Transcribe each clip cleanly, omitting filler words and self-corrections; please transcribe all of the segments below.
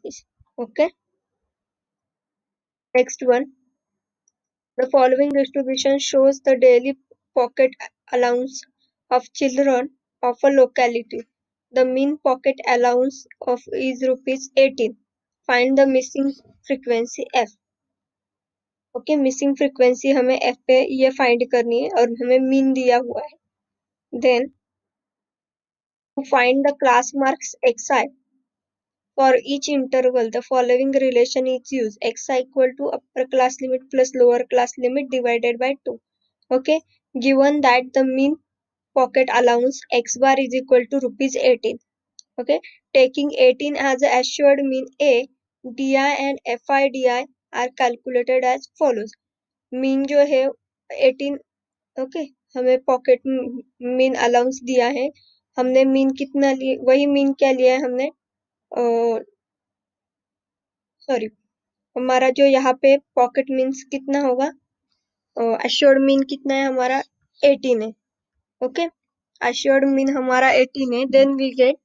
rupees. Okay. Next one. The following distribution shows the daily pocket allowance of children of a locality. The mean pocket allowance of is rupees 18. Find the missing frequency f. Okay missing frequency हमें f पे ये find करनी है और हमें mean दिया हुआ है. Then to find the class marks xi for each interval the following relation is used. Xi equal to upper class limit plus lower class limit divided by 2. Okay, given that the mean pocket allowance x bar is equal to rupees 18. Okay, taking 18 as a assured mean a, di and fi di are calculated as follows. Mean जो है 18. Okay, हमें pocket mean allowance दिया है. हमने mean कितना लिए, वही mean क्या लिया है हमने, सॉरी, हमारा जो यहाँ पे पॉकेट मीन्स कितना होगा, एश्योर्ड मीन कितना है हमारा 18 है. ओके, एश्योर्ड मीन हमारा 18 है. देन वी गेट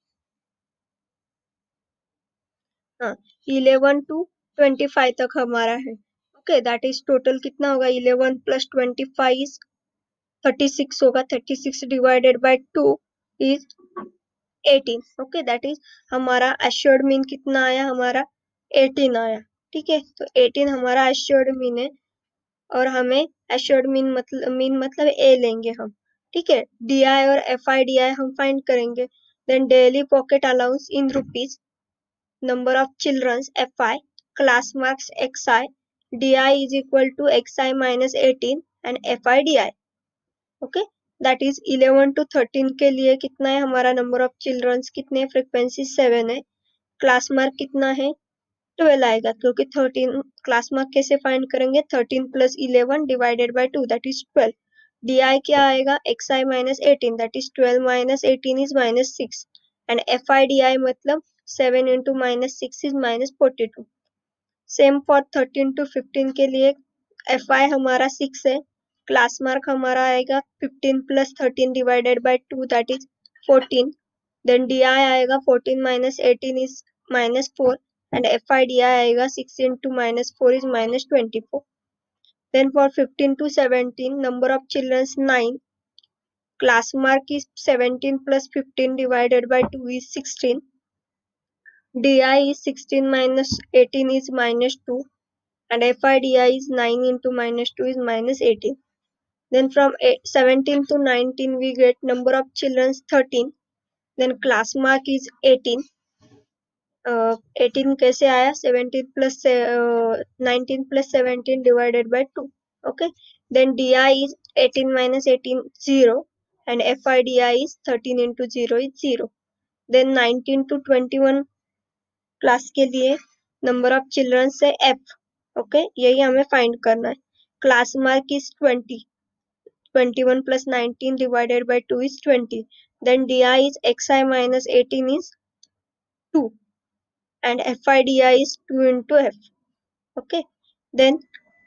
11 to 25 तक हमारा है. ओके, दैट इज टोटल कितना होगा, 11 plus 25 is 36 होगा. 36 divided by 2 is 18. Okay, that is हमारा एश्योर्ड मीन कितना आया, हमारा 18 आया. ठीक है, तो 18 हमारा एश्योर्ड मीन है और हमें एश्योर्ड मीन मतलब ए लेंगे हम. ठीक है, डी आई और एफ आई डी आई हम फाइंड करेंगे. Then daily pocket allowance in rupees, number of children's fi, class marks xi, di is equal to xi minus 18 and fi di. okay, that is 11 to 13 के लिए कितना है हमारा number of children's, कितने frequency 7 है. class mark कितना है 12 आएगा, क्योंकि 13 क्लास मार्क कैसे फाइंड करेंगे, 13 plus 11 divided by 2 that is 12. di क्या आएगा, xi minus 18 that is 12 minus 18 is minus 6 and fi di मतलब 7 into minus 6 is minus 42. Same for 13 to 15 के लिए fi हमारा 6 है, क्लास मार्क हमारा आएगा 15 plus 13 divided by 2 that is 14. then di आएगा 14 minus 18 is minus 4 and fi di आएगा 6 into minus 4 is minus 24. then for 15 to 17 number of children is 9, class mark is 17 plus 15 divided by 2 is 16. di is 16 minus 18 is minus 2 and fi di is 9 into minus 2 is minus 18. then from 17 to 19 we get number of children 13, then class mark is 18. 18 कैसे आया, 17 plus 19 plus 17 divided by 2. okay, then di is 18 minus 18 0 and fi di is 13 into 0 is 0. then 19 to 21 class के लिए number of children से f. Okay, यही हमें find करना है. Class mark is 20, 21 plus 19 divided by 2 is 20. then di is xi minus 18 is 2 and fi di is 2 into f. okay, then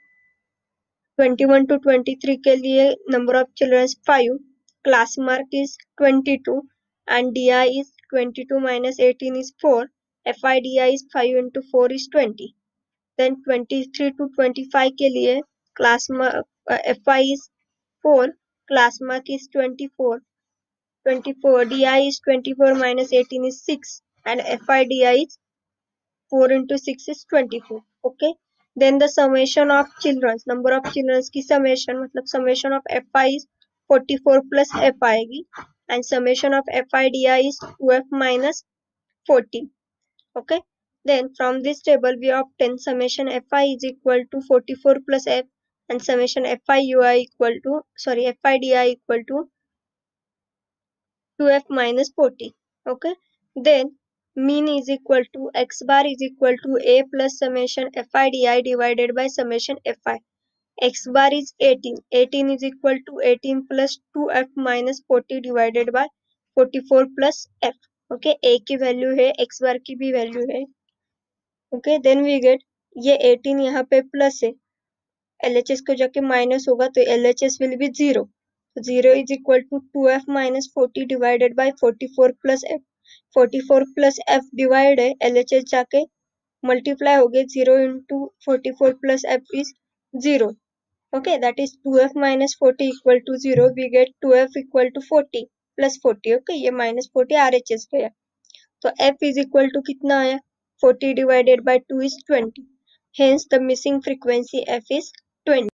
21 to 23 के लिए number of children 5, class mark is 22 and di is 22 minus 18 is 4, fi di is 5 into 4 is 20. then 23 to 25 के लिए class mark fi is 4, class mark is 24, di is 24 minus 18 is 6 and fi di is 4 into 6 is 24. okay, then the summation of children, number of children की summation मतलब summation of fi is 44 plus f आएगी and summation of fi di is 2f minus 40. okay, then from this table we obtain summation fi is equal to 44 plus f and summation fi ui equal to fi di equal to 2f minus 40. okay, then mean is equal to x bar is equal to a plus summation fi di divided by summation fi. x bar is 18, 18 is equal to 18 plus 2f minus 40 divided by 44 plus f. okay, a की value है, x bar की भी value है. okay, then we get ये 18 यहाँ पे plus है, LHS को जाके माइनस होगा तो LHS will be 0. 0 is equal to 2f minus 40 divided by 44 plus f. 44 plus f divide है, LHS जाके मल्टीप्लाई हो गए 0 into 44 plus f is 0. Okay, that is 2f minus 40 equal to 0. We get 2f equal to 40 plus 40. Okay, ये minus 40 RHS गया. तो f is equal to कितना आया? 40 divided by 2 is 20. Hence the missing frequency f is 20.